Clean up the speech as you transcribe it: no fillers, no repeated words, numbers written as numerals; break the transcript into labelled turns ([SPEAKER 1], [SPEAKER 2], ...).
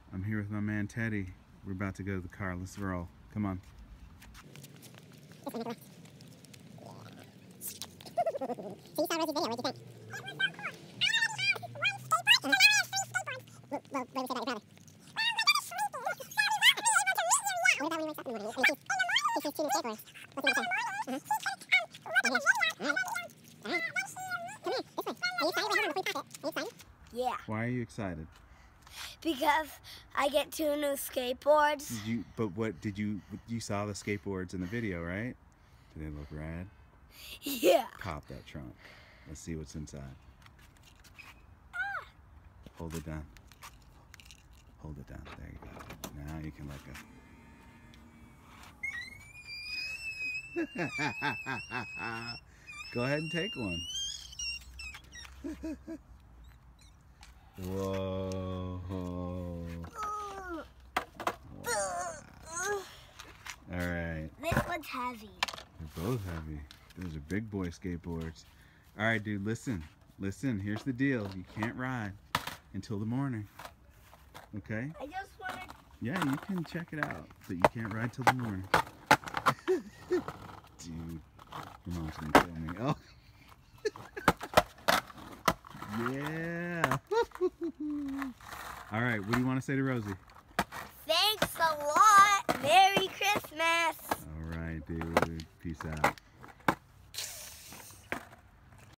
[SPEAKER 1] I'm here with my man Teddy. We're about to go to the car. Let's roll. Come on.
[SPEAKER 2] So you saw Rosie's video. What did you think? Well, what would you say about your brother? What about when you wake up in the morning? He sees two new skateboards. What's he gonna say? Come here, this way. Are you excited? Hold on, before you pop it. Are you excited?
[SPEAKER 3] Yeah.
[SPEAKER 1] Why are you excited?
[SPEAKER 3] Because I get 2 new skateboards.
[SPEAKER 1] You saw the skateboards in the video, right? Do they look rad?
[SPEAKER 3] Yeah.
[SPEAKER 1] Pop that trunk. Let's see what's inside. Hold it down. Hold it down. There you go. Now you can let go. Go ahead and take one. Whoa. Wow. All right.
[SPEAKER 3] This one's heavy.
[SPEAKER 1] They're both heavy. Those are big boy skateboards. All right, dude, listen. Listen, here's the deal. You can't ride until the morning. Okay?
[SPEAKER 3] I just want to...
[SPEAKER 1] Yeah, you can check it out, but you can't ride till the morning. Dude, your mom's gonna kill me. Oh. Yeah. All right, what do you want to say to Rosie?
[SPEAKER 3] Thanks a lot. Merry Christmas.
[SPEAKER 1] All right, dude. Peace out.